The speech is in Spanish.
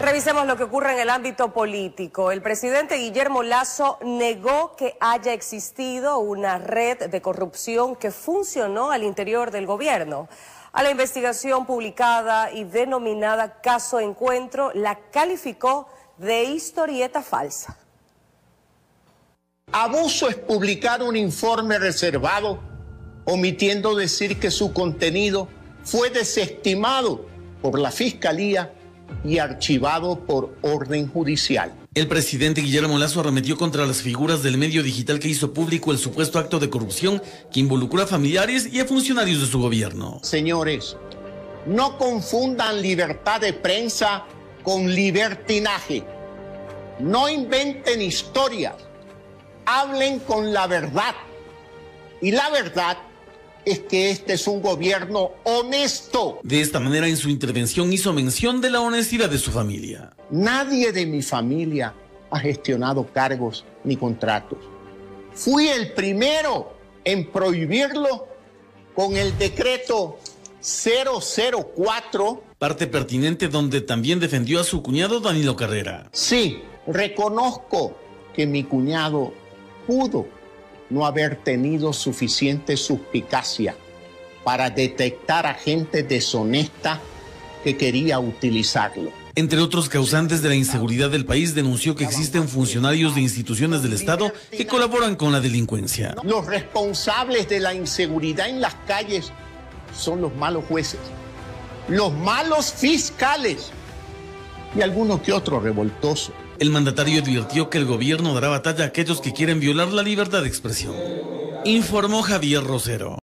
Revisemos lo que ocurre en el ámbito político. El presidente Guillermo Lasso negó que haya existido una red de corrupción que funcionó al interior del gobierno. A la investigación publicada y denominada Caso Encuentro, la calificó de historieta falsa. Abuso es publicar un informe reservado, omitiendo decir que su contenido fue desestimado por la Fiscalía y archivado por orden judicial. El presidente Guillermo Lasso arremetió contra las figuras del medio digital que hizo público el supuesto acto de corrupción que involucró a familiares y a funcionarios de su gobierno. Señores, no confundan libertad de prensa con libertinaje. No inventen historias. Hablen con la verdad. Y la verdad es que este es un gobierno honesto. De esta manera, en su intervención hizo mención de la honestidad de su familia. Nadie de mi familia ha gestionado cargos ni contratos. Fui el primero en prohibirlo con el decreto 004. Parte pertinente donde también defendió a su cuñado Danilo Carrera. Sí, reconozco que mi cuñado pudo no haber tenido suficiente suspicacia para detectar a gente deshonesta que quería utilizarlo. Entre otros causantes de la inseguridad del país, denunció que existen funcionarios de instituciones del Estado que colaboran con la delincuencia. Los responsables de la inseguridad en las calles son los malos jueces, los malos fiscales y alguno que otro revoltoso. El mandatario advirtió que el gobierno dará batalla a aquellos que quieren violar la libertad de expresión. Informó Javier Rosero.